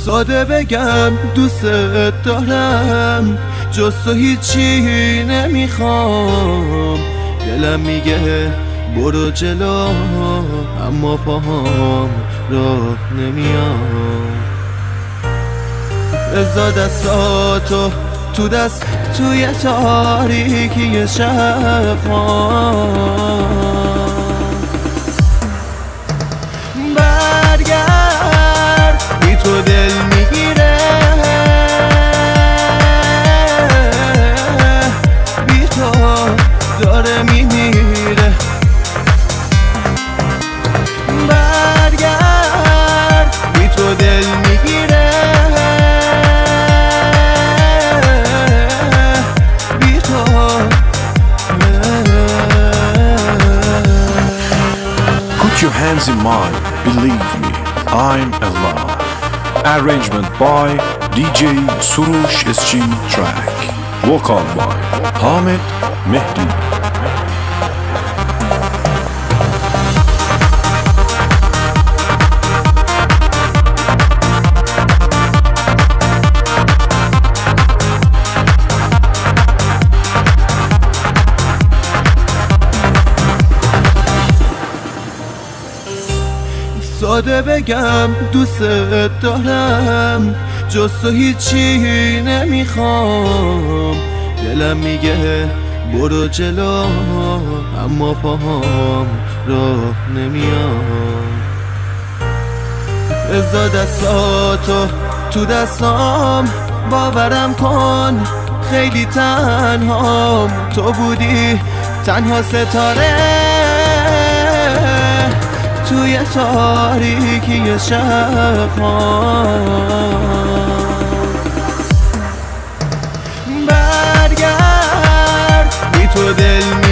ساده بگم دوست دارم، جز تو هیچی نمیخوام. دلم میگه برو جلو، اما پاهام راه نمیام. بذار دستاتو تو دست توی تاریکی شب‌ها. برگرد بی تو دل میگیره، بی تو داره میمیره. برگرد بی تو دل میگیره، بی تو. Put your hands in mine, believe me, I'm alive. Arrangement by DJ SOROUSH SG track. Vocal by Mehdi. ساده بگم دوست دارم، جز تو هیچی نمیخوام. دلم میگه برو جلو، اما پاهام راه نمیام. بذار دستاتو تو دستام، باورم کن خیلی تنهام. تو بودی تنها ستاره توی تاریکی شب‌ها. برگرد بی تو دل